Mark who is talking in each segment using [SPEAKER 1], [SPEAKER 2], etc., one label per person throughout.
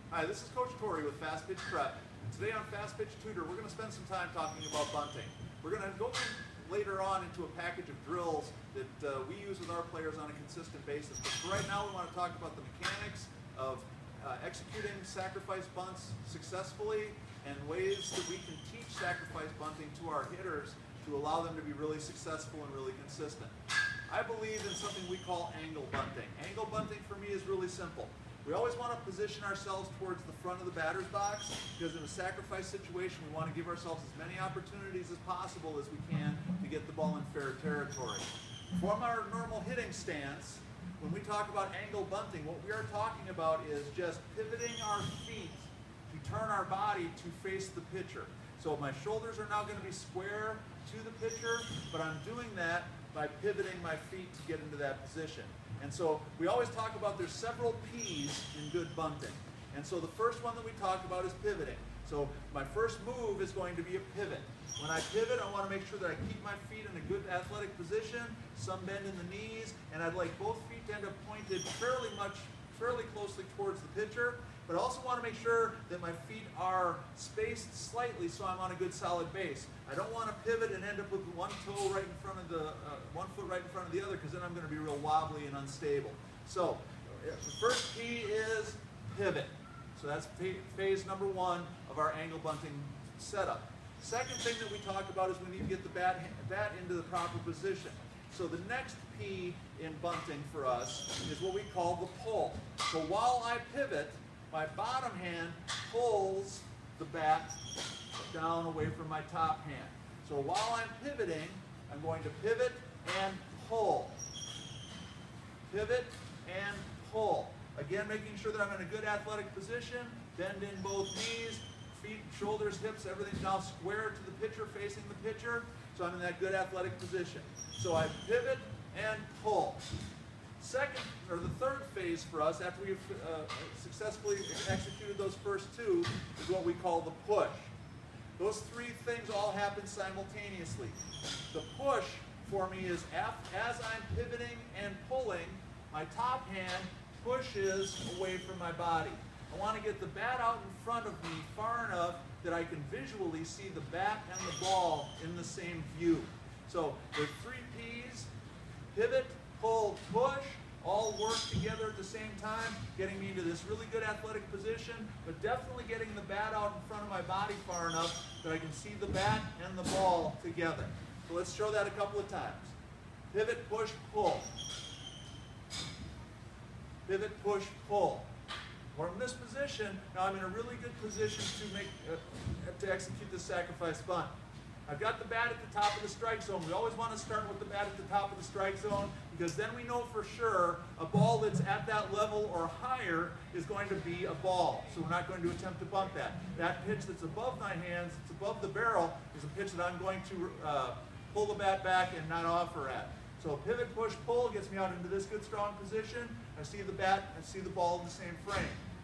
[SPEAKER 1] Hi, this is Coach Corey with Fast Pitch Prep. Today on Fast Pitch Tutor, we're going to spend some time talking about bunting. We're going to go later on into a package of drills that we use with our players on a consistent basis. But for right now, we want to talk about the mechanics of executing sacrifice bunts successfully and ways that we can teach sacrifice bunting to our hitters to allow them to be really successful and really consistent. I believe in something we call angle bunting. Angle bunting for me is really simple. We always want to position ourselves towards the front of the batter's box because in a sacrifice situation we want to give ourselves as many opportunities as possible as we can to get the ball in fair territory. From our normal hitting stance, when we talk about angle bunting, what we are talking about is just pivoting our feet to turn our body to face the pitcher. So my shoulders are now going to be square to the pitcher, but I'm doing that by pivoting my feet to get into that position. And so we always talk about there's several P's in good bunting. And so the first one that we talk about is pivoting. So my first move is going to be a pivot. When I pivot, I want to make sure that I keep my feet in a good athletic position, some bend in the knees, and I'd like both feet to end up pointed fairly closely towards the pitcher. But I also want to make sure that my feet are spaced slightly so I'm on a good solid base. I don't want to pivot and end up with one toe right in front of the, one foot right in front of the other, because then I'm going to be real wobbly and unstable. So the first P is pivot. So that's phase number one of our angle bunting setup. Second thing that we talk about is we need to get the bat into the proper position. So the next P in bunting for us is what we call the pull. So while I pivot, my bottom hand pulls the bat down away from my top hand. So while I'm pivoting, I'm going to pivot and pull. Pivot and pull. Again, making sure that I'm in a good athletic position, bend in both knees, feet, shoulders, hips, everything's now square to the pitcher, facing the pitcher, so I'm in that good athletic position. So I pivot and pull. The third phase for us, after we've successfully executed those first two, is what we call the push. Those three things all happen simultaneously. The push for me is as I'm pivoting and pulling, my top hand pushes away from my body. I want to get the bat out in front of me far enough that I can visually see the bat and the ball in the same view. So the three P's, pivot, pull, push, all work together at the same time, getting me into this really good athletic position, but definitely getting the bat out in front of my body far enough that I can see the bat and the ball together. So let's show that a couple of times. Pivot, push, pull. Pivot, push, pull. From this position, now I'm in a really good position to execute this sacrifice bunt. I've got the bat at the top of the strike zone. We always want to start with the bat at the top of the strike zone because then we know for sure a ball that's at that level or higher is going to be a ball. So we're not going to attempt to bunt that. That pitch that's above my hands, it's above the barrel, is a pitch that I'm going to pull the bat back and not offer at. So pivot, push, pull gets me out into this good strong position. I see the bat, I see the ball in the same frame.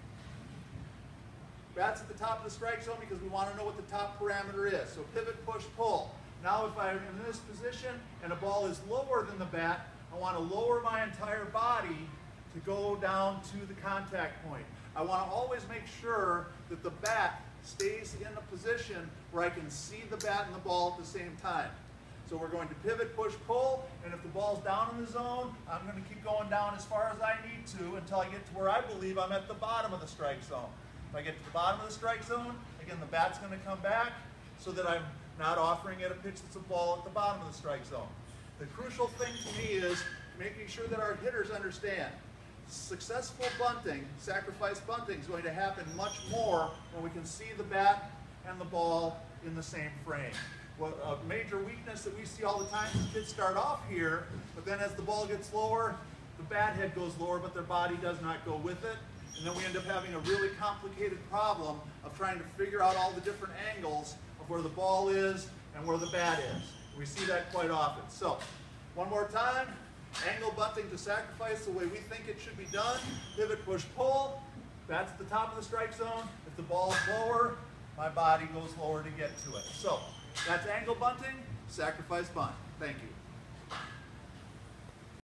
[SPEAKER 1] Bat's at the top of the strike zone because we want to know what the top parameter is. So pivot, push, pull. Now if I'm in this position and a ball is lower than the bat, I want to lower my entire body to go down to the contact point. I want to always make sure that the bat stays in a position where I can see the bat and the ball at the same time. So we're going to pivot, push, pull, and if the ball's down in the zone, I'm going to keep going down as far as I need to until I get to where I believe I'm at the bottom of the strike zone. If I get to the bottom of the strike zone, again, the bat's going to come back so that I'm not offering it a pitch that's a ball at the bottom of the strike zone. The crucial thing to me is making sure that our hitters understand successful bunting, sacrifice bunting, is going to happen much more when we can see the bat and the ball in the same frame. Well, a major weakness that we see all the time is kids start off here, but then as the ball gets lower, the bat head goes lower, but their body does not go with it. And then we end up having a really complicated problem of trying to figure out all the different angles of where the ball is and where the bat is. We see that quite often. So, one more time, angle bunting to sacrifice the way we think it should be done. Pivot, push, pull. Bat's at the top of the strike zone. If the ball's lower, my body goes lower to get to it. So, that's angle bunting, sacrifice bunt. Thank you.